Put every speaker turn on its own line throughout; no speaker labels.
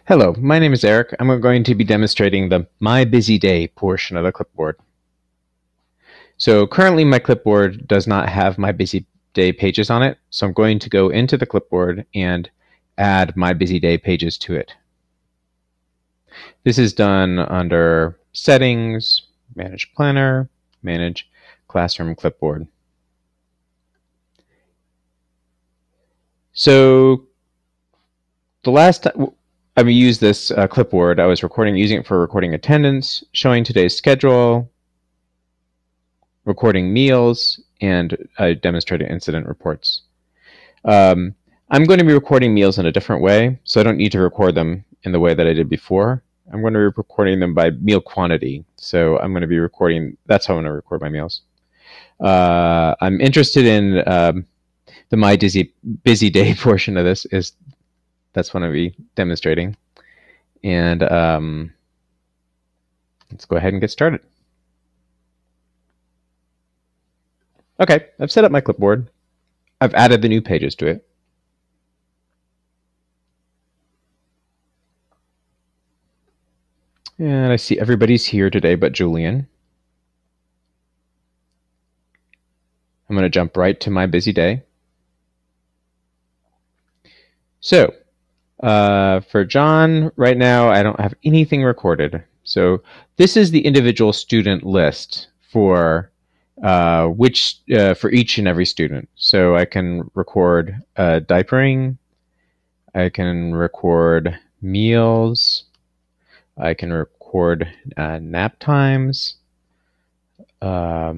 Hello, my name is Eric. I'm going to be demonstrating the My Busy Day portion of the clipboard. So currently my clipboard does not have My Busy Day pages on it, so I'm going to go into the clipboard and add My Busy Day pages to it. This is done under Settings, Manage Planner, Manage Classroom Clipboard. So the last time I used this clipboard, I was using it for recording attendance, showing today's schedule, recording meals, and demonstrating incident reports. I'm going to be recording meals in a different way, so I don't need to record them in the way that I did before. I'm going to be recording them by meal quantity, so I'm going to be recording, that's how I'm going to record my meals. I'm interested in the My Busy Day portion of this. That's what I'll be demonstrating. And let's go ahead and get started. Okay, I've set up my clipboard. I've added the new pages to it. And I see everybody's here today but Julian. I'm going to jump right to My Busy Day. So, for John, right now I don't have anything recorded. So this is the individual student list for for each and every student. So I can record diapering, I can record meals, I can record nap times. I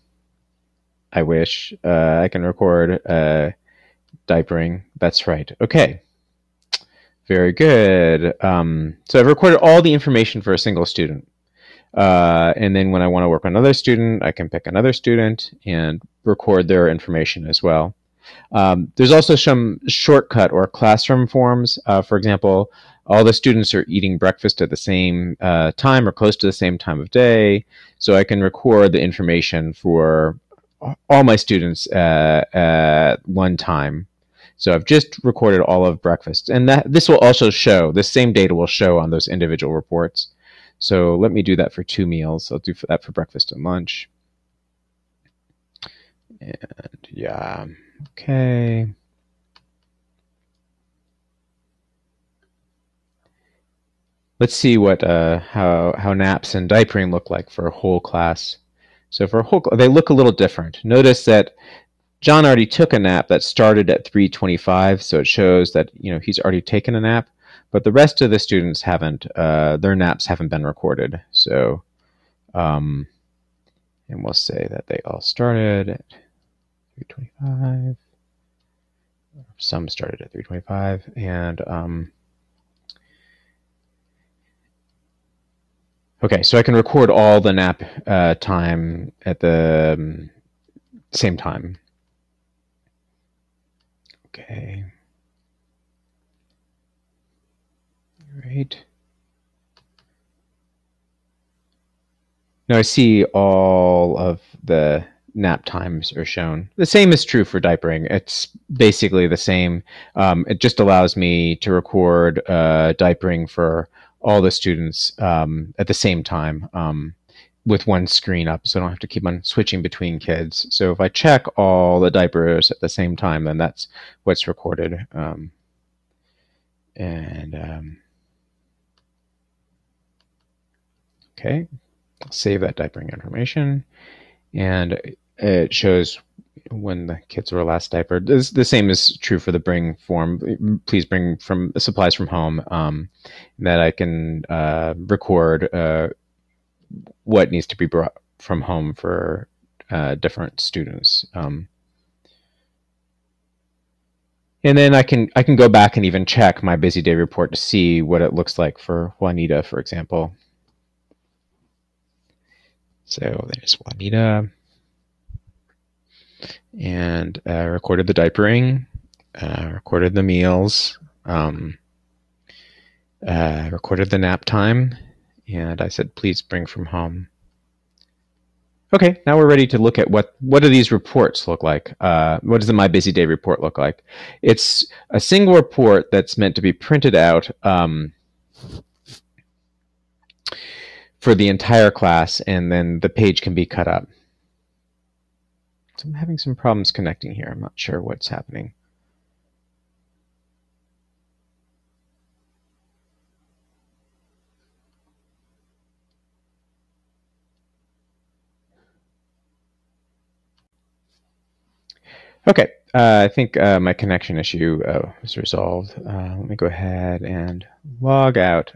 wish I can record diapering. That's right. Okay. Very good. So I've recorded all the information for a single student. And then when I want to work on another student, I can pick another student and record their information as well. There's also some shortcut or classroom forms. For example, all the students are eating breakfast at the same time or close to the same time of day. So I can record the information for all my students at one time. So I've just recorded all of breakfast, and this will also show, this same data will show on those individual reports. So let me do that for 2 meals. I'll do that for breakfast and lunch. And yeah, okay. Let's see what how naps and diapering look like for a whole class. So for a whole, they look a little different. Notice that John already took a nap that started at 3:25, so it shows that he's already taken a nap. But the rest of the students haven't. Their naps haven't been recorded. So, and we'll say that they all started at 3:25. Some started at 3:25, and okay, so I can record all the nap time at the same time. Okay. Right. Now I see all of the nap times are shown. The same is true for diapering. It's basically the same. It just allows me to record diapering for all the students at the same time with one screen up, so I don't have to keep on switching between kids. So if I check all the diapers at the same time, then that's what's recorded. Okay, I'll save that diapering information, and it shows when the kids were last diapered. The same is true for the bring form. Please bring supplies from home. That I can record what needs to be brought from home for different students. And then I can go back and even check My Busy Day report to see what it looks like for Juanita, for example. So there's Juanita, and recorded the diapering, recorded the meals, recorded the nap time, and I said, please bring from home. Okay, now we're ready to look at what do these reports look like? What does the My Busy Day report look like? It's a single report that's meant to be printed out for the entire class, and then the page can be cut up. So I'm having some problems connecting here. I'm not sure what's happening. Okay, I think my connection issue was resolved. Let me go ahead and log out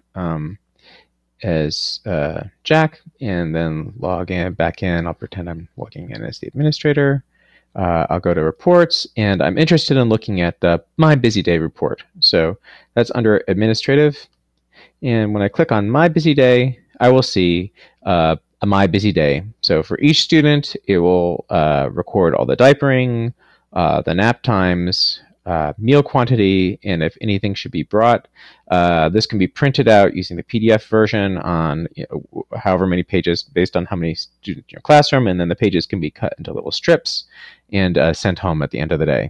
as Jack, and then log in back in. I'll pretend I'm logging in as the administrator. I'll go to reports, and I'm interested in looking at the My Busy Day report. So that's under administrative, and when I click on My Busy Day, I will see a My Busy Day. So for each student, it will record all the diapering, the nap times, meal quantity, and if anything should be brought. This can be printed out using the PDF version on however many pages based on how many students in your classroom, and then the pages can be cut into little strips and sent home at the end of the day.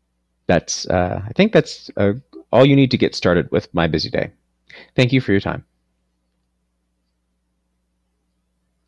I think that's all you need to get started with My Busy Day. Thank you for your time.